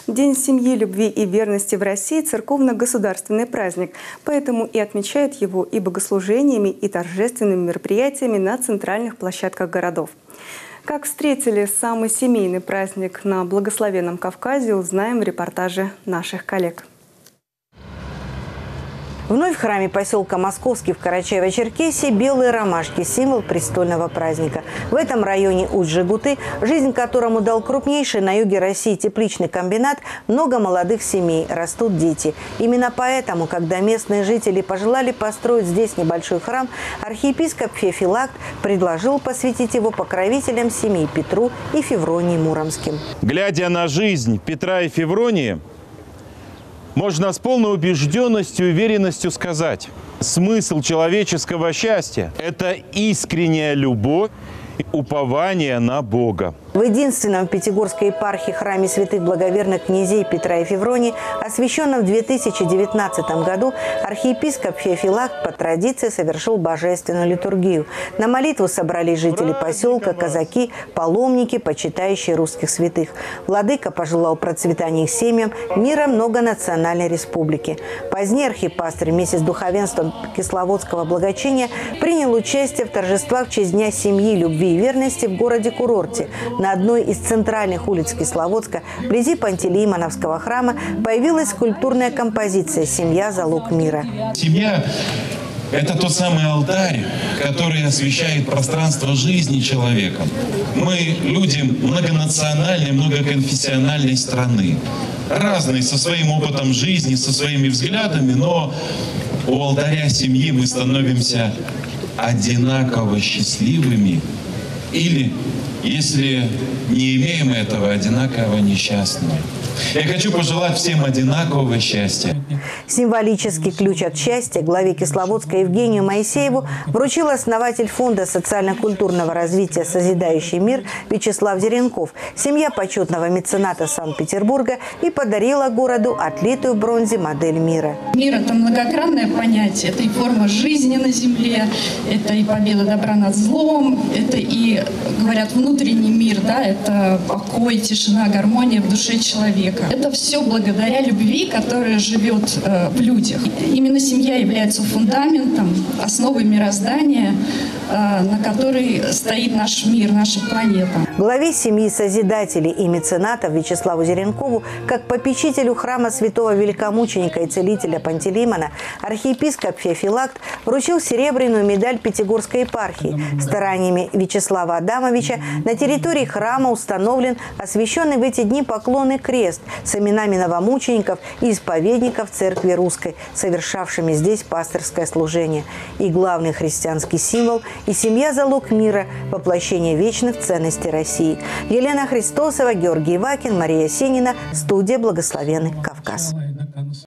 День семьи, любви и верности в России – церковно-государственный праздник, поэтому и отмечают его и богослужениями, и торжественными мероприятиями на центральных площадках городов. Как встретили самый семейный праздник на благословенном Кавказе, узнаем в репортаже наших коллег. Вновь в храме поселка Московский в Карачаево-Черкесии белые ромашки – символ престольного праздника. В этом районе Усть-Жигуты, жизнь которому дал крупнейший на юге России тепличный комбинат, много молодых семей, растут дети. Именно поэтому, когда местные жители пожелали построить здесь небольшой храм, архиепископ Феофилакт предложил посвятить его покровителям семей Петру и Февронии Муромским. Глядя на жизнь Петра и Февронии, можно с полной убежденностью и уверенностью сказать, смысл человеческого счастья – это искренняя любовь и упование на Бога. В единственном в Пятигорской епархии храме святых благоверных князей Петра и Февронии, освященном в 2019 году, архиепископ Феофилакт по традиции совершил божественную литургию. На молитву собрались жители поселка, казаки, паломники, почитающие русских святых. Владыка пожелал процветания их семьям, мира многонациональной республики. Позднее архипастырь вместе с духовенством Кисловодского благочиния принял участие в торжествах в честь Дня семьи, любви и верности в городе-курорте. На одной из центральных улиц Кисловодска, вблизи Пантелеимоновского храма, появилась скульптурная композиция «Семья – залог мира». Семья – это тот самый алтарь, который освещает пространство жизни человека. Мы люди многонациональной, многоконфессиональной страны. Разные, со своим опытом жизни, со своими взглядами, но у алтаря семьи мы становимся одинаково счастливыми или, если не имеем этого, одинаково несчастными. Я хочу пожелать всем одинакового счастья. Символический ключ от счастья главе Кисловодска Евгению Моисееву вручил основатель Фонда социально-культурного развития «Созидающий мир» Вячеслав Деренков, семья почетного мецената Санкт-Петербурга, и подарила городу отлитую в бронзе модель мира. Мир – это многогранное понятие. Это и форма жизни на земле, это и победа добра над злом, это и, говорят, внутренний мир, да, это покой, тишина, гармония в душе человека. Это все благодаря любви, которая живет в людях. Именно семья является фундаментом, основой мироздания, на которой стоит наш мир, наша планета. Главе семьи созидателей и меценатов Вячеславу Деренкову, как попечителю храма святого великомученика и целителя Пантелеймона, архиепископ Феофилакт вручил серебряную медаль Пятигорской епархии. Стараниями Вячеслава Адамовича на территории храма установлен освященный в эти дни поклонный крест с именами новомучеников и исповедников Церкви Русской, совершавшими здесь пастырское служение. И главный христианский символ и семья – залог мира, воплощение вечных ценностей России. Елена Христосова, Георгий Ивакин, Мария Сенина, студия «Благословенный Кавказ».